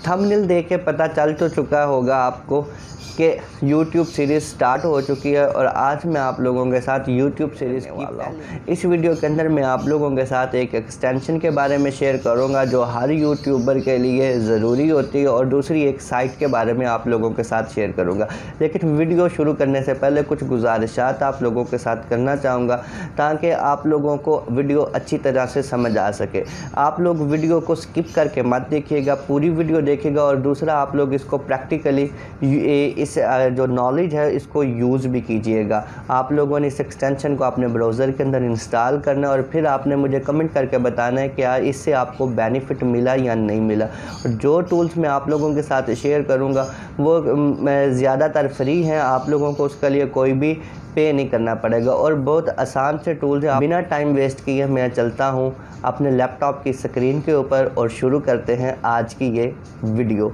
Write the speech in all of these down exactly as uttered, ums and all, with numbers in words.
Thumbnail देख के पता चल तो चुका होगा आपको कि YouTube सीरीज़ स्टार्ट हो चुकी है और आज मैं आप लोगों के साथ YouTube सीरीज़ वाला हूँ। इस वीडियो के अंदर मैं आप लोगों के साथ एक एक्सटेंशन के बारे में शेयर करूँगा जो हर यूट्यूबर के लिए ज़रूरी होती है और दूसरी एक साइट के बारे में आप लोगों के साथ शेयर करूँगा। लेकिन वीडियो शुरू करने से पहले कुछ गुजारिशात आप लोगों के साथ करना चाहूँगा ताकि आप लोगों को वीडियो अच्छी तरह से समझ आ सके। आप लोग वीडियो को स्किप करके मत देखिएगा, पूरी वीडियो देखिएगा और दूसरा आप लोग इसको प्रैक्टिकली इस जो नॉलेज है इसको यूज़ भी कीजिएगा। आप लोगों ने इस एक्सटेंशन को अपने ब्राउज़र के अंदर इंस्टॉल करना है और फिर आपने मुझे कमेंट करके बताना है कि यार इससे आपको बेनिफिट मिला या नहीं मिला। और जो टूल्स मैं आप लोगों के साथ शेयर करूंगा वो ज़्यादातर फ्री हैं, आप लोगों को उसके लिए कोई भी पे नहीं करना पड़ेगा और बहुत आसान से टूल्स है। बिना टाइम वेस्ट किए मैं चलता हूँ अपने लैपटॉप की स्क्रीन के ऊपर और शुरू करते हैं आज की ये वीडियो।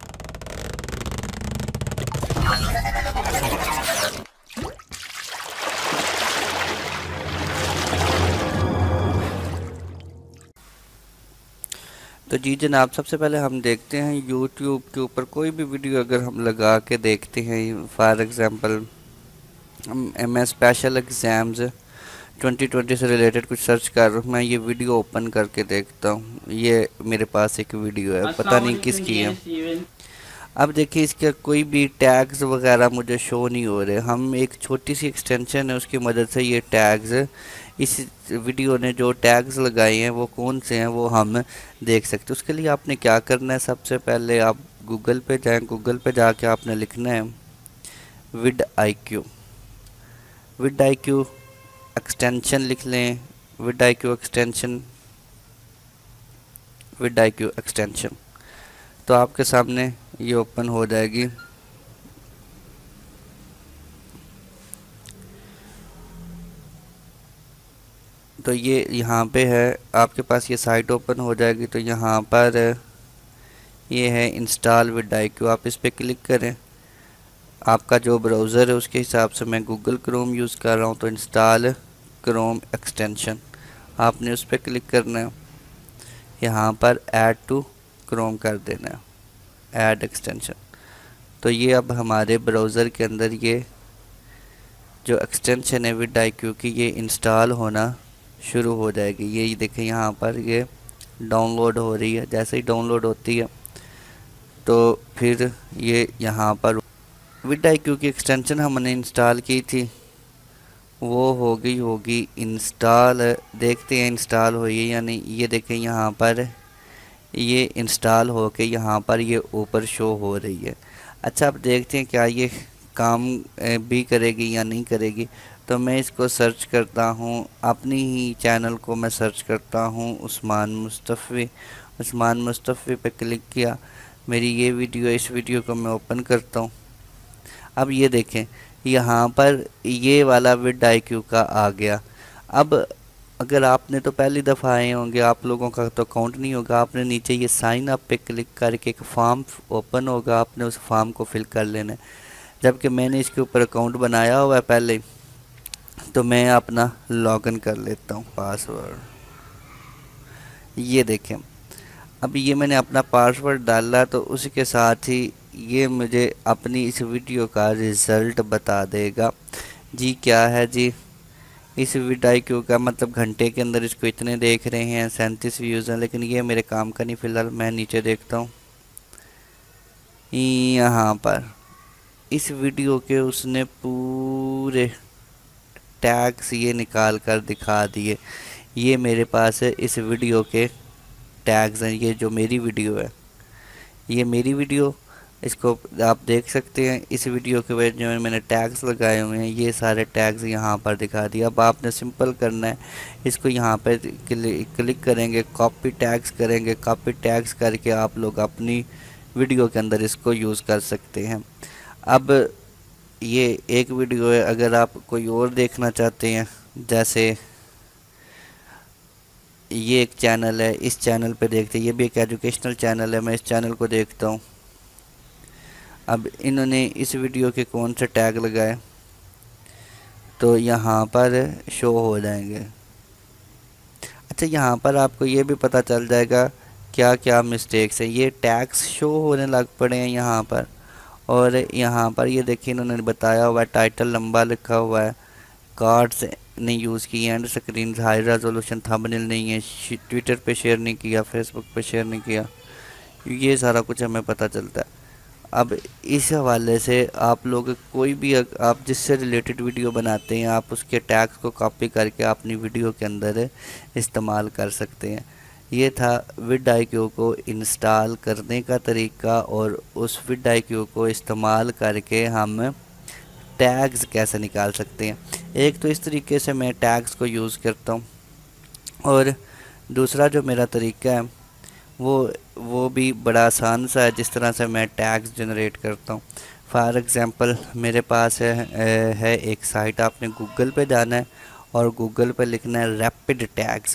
तो जी जनाब, सबसे पहले हम देखते हैं यूट्यूब के ऊपर कोई भी वीडियो अगर हम लगा के देखते हैं। फॉर एग्ज़ाम्पल मैं स्पेशल एग्ज़ाम्स ट्वेंटी ट्वेंटी से रिलेटेड कुछ सर्च कर रहा हूँ, मैं ये वीडियो ओपन करके देखता हूँ। ये मेरे पास एक वीडियो है, पता नहीं किसकी है। अब देखिए इसके कोई भी टैग्स वगैरह मुझे शो नहीं हो रहे। हम एक छोटी सी एक्सटेंशन है उसकी मदद से ये टैग्स, इस वीडियो ने जो टैग्स लगाए हैं वो कौन से हैं वो हम देख सकते हैं। उसके लिए आपने क्या करना है, सबसे पहले आप गूगल पे जाएं। गूगल पे जाके आपने लिखना है vidIQ. VidIQ extension लिख लें, vidIQ extension, vidIQ extension. तो आपके सामने ये ओपन हो जाएगी। तो ये यहाँ पे है, आपके पास ये साइट ओपन हो जाएगी। तो यहाँ पर ये है इंस्टॉल विद आई क्यू, आप इस पर क्लिक करें। आपका जो ब्राउज़र है उसके हिसाब से मैं गूगल क्रोम यूज़ कर रहा हूँ, तो इंस्टॉल क्रोम एक्सटेंशन आपने उस पर क्लिक करना है। यहाँ पर ऐड टू क्रोम कर देना है, ऐड एक्सटेंशन। तो ये अब हमारे ब्राउज़र के अंदर ये जो एक्सटेंशन है विद आई क्यू की ये इंस्टॉल होना शुरू हो जाएगी। ये देखें यहाँ पर ये डाउनलोड हो रही है। जैसे ही डाउनलोड होती है तो फिर ये यहाँ पर विद आई क्यू की एक्सटेंशन हमने इंस्टॉल की थी वो हो गई होगी इंस्टॉल। देखते हैं इंस्टॉल हुई है या नहीं। ये देखें यहाँ पर ये इंस्टॉल हो के यहाँ पर ये ऊपर शो हो रही है। अच्छा, अब देखते हैं क्या ये काम भी करेगी या नहीं करेगी। तो मैं इसको सर्च करता हूँ, अपनी ही चैनल को मैं सर्च करता हूँ उस्मान मुस्तफ़ी। उस्मान मुस्तफ़ी पे क्लिक किया, मेरी ये वीडियो, इस वीडियो को मैं ओपन करता हूँ। अब ये देखें यहाँ पर ये वाला विद आई क्यू का आ गया। अब अगर आपने तो पहली दफ़ा आए होंगे, आप लोगों का तो अकाउंट नहीं होगा, आपने नीचे ये साइन अप पे क्लिक करके एक फॉर्म ओपन होगा, आपने उस फॉर्म को फिल कर लेना है। जबकि मैंने इसके ऊपर अकाउंट बनाया हुआ है पहले, तो मैं अपना लॉगिन कर लेता हूँ पासवर्ड। ये देखें अब ये मैंने अपना पासवर्ड डाला तो उसी के साथ ही ये मुझे अपनी इस वीडियो का रिज़ल्ट बता देगा। जी क्या है जी, इस विद आई क्यू का मतलब घंटे के अंदर इसको इतने देख रहे हैं, सैंतीस व्यूज़ हैं। लेकिन ये मेरे काम का नहीं, फ़िलहाल मैं नीचे देखता हूँ। यहाँ पर इस वीडियो के उसने पूरे टैग्स ये निकाल कर दिखा दिए। ये मेरे पास है इस वीडियो के टैग्स हैं। ये जो मेरी वीडियो है, ये मेरी वीडियो, इसको आप देख सकते हैं। इस वीडियो के वजह जो मैंने टैग्स लगाए हुए हैं ये सारे टैग्स यहाँ पर दिखा दिया। अब आपने सिंपल करना है, इसको यहाँ पर क्लिक करेंगे, कॉपी टैग्स करेंगे। कॉपी टैग्स करके आप लोग अपनी वीडियो के अंदर इसको यूज़ कर सकते हैं। अब ये एक वीडियो है, अगर आप कोई और देखना चाहते हैं, जैसे ये एक चैनल है, इस चैनल पे देखते हैं। ये भी एक एजुकेशनल चैनल है, मैं इस चैनल को देखता हूँ। अब इन्होंने इस वीडियो के कौन से टैग लगाए तो यहाँ पर शो हो जाएंगे। अच्छा, यहाँ पर आपको ये भी पता चल जाएगा क्या क्या मिस्टेक्स हैं। ये टैग्स शो होने लग पड़े हैं यहाँ पर, और यहाँ पर ये देखिए इन्होंने बताया हुआ है टाइटल लंबा लिखा हुआ है, कार्ड्स नहीं यूज़ किए, end screen high resolution thumbnail नहीं है, ट्विटर पे शेयर नहीं किया, फेसबुक पे शेयर नहीं किया, ये सारा कुछ हमें पता चलता है। अब इस हवाले से आप लोग कोई भी आप जिससे रिलेटेड वीडियो बनाते हैं, आप उसके टैग्स को कॉपी करके अपनी वीडियो के अंदर इस्तेमाल कर सकते हैं। ये था विड.आई.क्यू को इंस्टॉल करने का तरीका, और उस विड.आई.क्यू को इस्तेमाल करके हम टैग्स कैसे निकाल सकते हैं। एक तो इस तरीके से मैं टैग्स को यूज़ करता हूँ, और दूसरा जो मेरा तरीका है वो वो भी बड़ा आसान सा है, जिस तरह से मैं टैग्स जनरेट करता हूँ। फॉर एग्ज़ाम्पल मेरे पास है है एक साइट, आपने गूगल पे जाना है और गूगल पे लिखना है रैपिड टैग्स।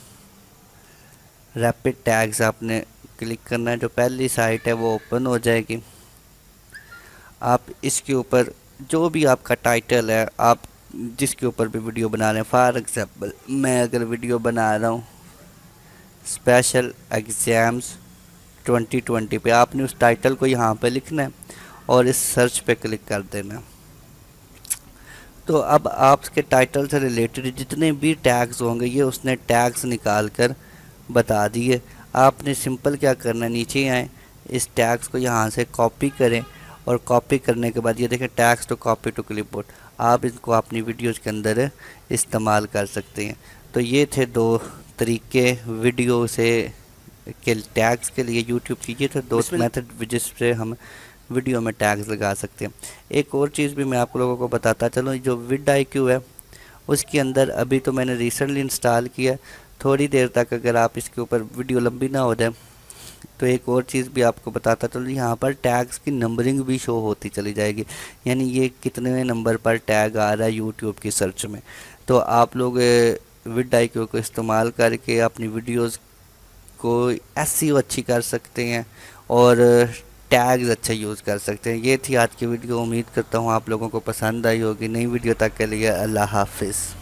रैपिड टैग्स आपने क्लिक करना है, जो पहली साइट है वो ओपन हो जाएगी। आप इसके ऊपर जो भी आपका टाइटल है, आप जिसके ऊपर भी वीडियो बना रहे हैं, फॉर एग्ज़ाम्पल मैं अगर वीडियो बना रहा हूँ स्पेशल एग्ज़ाम्स ट्वेंटी ट्वेंटी पे, आपने उस टाइटल को यहाँ पे लिखना है और इस सर्च पे क्लिक कर देना है। तो अब आपके टाइटल से रिलेटेड जितने भी टैग्स होंगे ये उसने टैग्स निकाल कर बता दिए। आपने सिंपल क्या करना है, नीचे आए, इस टैग्स को यहाँ से कॉपी करें, और कॉपी करने के बाद ये देखें tags to copy to clipboard, आप इनको अपनी वीडियोज़ के अंदर इस्तेमाल कर सकते हैं। तो ये थे दो तरीके वीडियो से के टैग्स के लिए यूट्यूब की, ये थे दो मेथड जिससे हम वीडियो में टैग्स लगा सकते हैं। एक और चीज़ भी मैं आप लोगों को बताता चलो, जो विड.आई.क्यू है उसके अंदर अभी तो मैंने रिसेंटली इंस्टॉल किया, थोड़ी देर तक अगर आप इसके ऊपर वीडियो लंबी ना हो जाए तो एक और चीज़ भी आपको बताता चलो, यहाँ पर टैग्स की नंबरिंग भी शो होती चली जाएगी, यानी ये कितने नंबर पर टैग आ रहा है यूट्यूब की सर्च में। तो आप लोग विड.आई.क्यू को इस्तेमाल करके अपनी वीडियोस को एसईओ अच्छी कर सकते हैं और टैग्स अच्छा यूज़ कर सकते हैं। ये थी आज की वीडियो, उम्मीद करता हूँ आप लोगों को पसंद आई होगी। नई वीडियो तक के लिए अल्लाह हाफिज़।